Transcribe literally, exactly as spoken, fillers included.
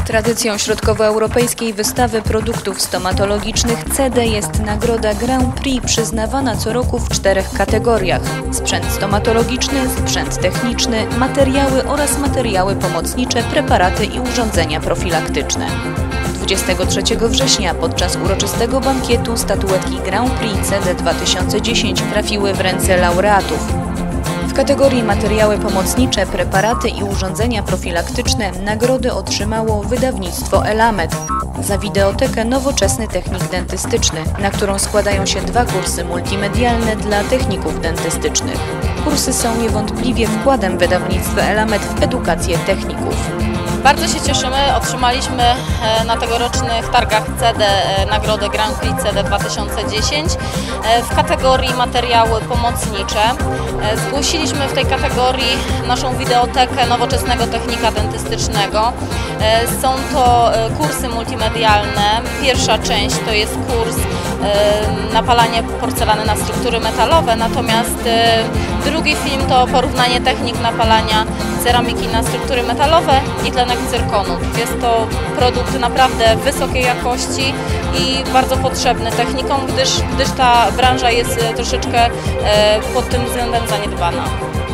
Tradycją środkowoeuropejskiej wystawy produktów stomatologicznych C D jest nagroda Grand Prix przyznawana co roku w czterech kategoriach: sprzęt stomatologiczny, sprzęt techniczny, materiały oraz materiały pomocnicze, preparaty i urządzenia profilaktyczne. dwudziestego trzeciego września podczas uroczystego bankietu statuetki Grand Prix C D dwa tysiące dziesięć trafiły w ręce laureatów. W kategorii materiały pomocnicze, preparaty i urządzenia profilaktyczne nagrody otrzymało wydawnictwo Elamet za wideotekę Nowoczesny Technik Dentystyczny, na którą składają się dwa kursy multimedialne dla techników dentystycznych. Kursy są niewątpliwie wkładem wydawnictwa Elamet w edukację techników. Bardzo się cieszymy, otrzymaliśmy na tegorocznych targach C D nagrodę Grand Prix C D dwa tysiące dziesięć w kategorii materiały pomocnicze. Zgłosiliśmy w tej kategorii naszą wideotekę Nowoczesnego Technika Dentystycznego. Są to kursy multimedialne. Pierwsza część to jest kurs napalanie porcelany na struktury metalowe, natomiast drugi film to porównanie technik napalania ceramiki na struktury metalowe i tlenek cyrkonu. Jest to produkt naprawdę wysokiej jakości i bardzo potrzebny technikom, gdyż, gdyż ta branża jest troszeczkę pod tym względem zaniedbana.